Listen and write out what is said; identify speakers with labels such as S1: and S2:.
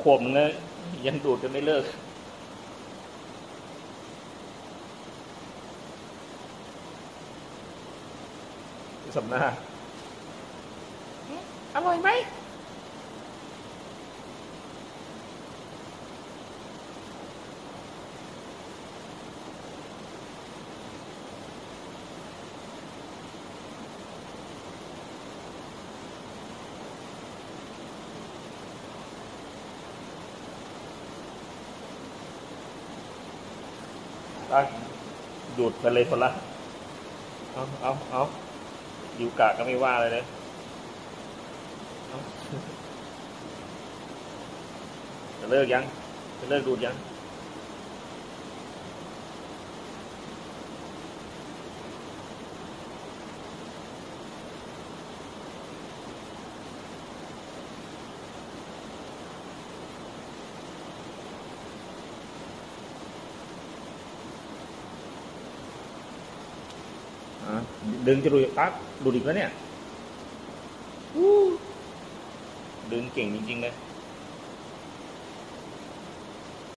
S1: ขวบนึงนะยังดูดกันไม่เลิกสำหน้าอร่อยไหมดูดไปเลยคนละเอาอยู่กะก็ไม่ว่าเลยนะจะเลิกยังจะเลิกดูดยังดึงจะดูปั๊บดูดอีกแล้วเนี่ยดึงเก่งจริงๆเลย